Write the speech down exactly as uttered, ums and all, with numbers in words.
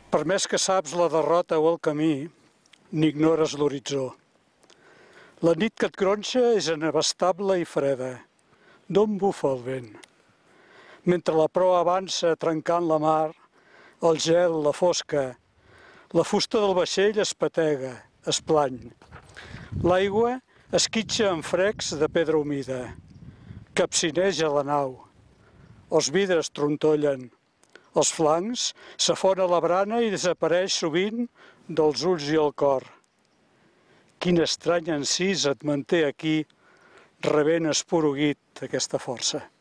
Per més que saps la derrota o el camí, n'ignores l'horitzó. La nit que et gronxa és inabastable i freda. D'on bufa el vent? Mentre la proa avança trencant la mar, el gel, la fosca, la fusta del vaixell es patega, es plany. L'aigua esquitxa en frecs de pedra humida. Capcineja la nau. Els vidres trontollen. Els flancs s'afona la brana i desapareix sovint dels ulls i el cor. Quin estrany encís et manté aquí, rebent esporuguit aquesta força.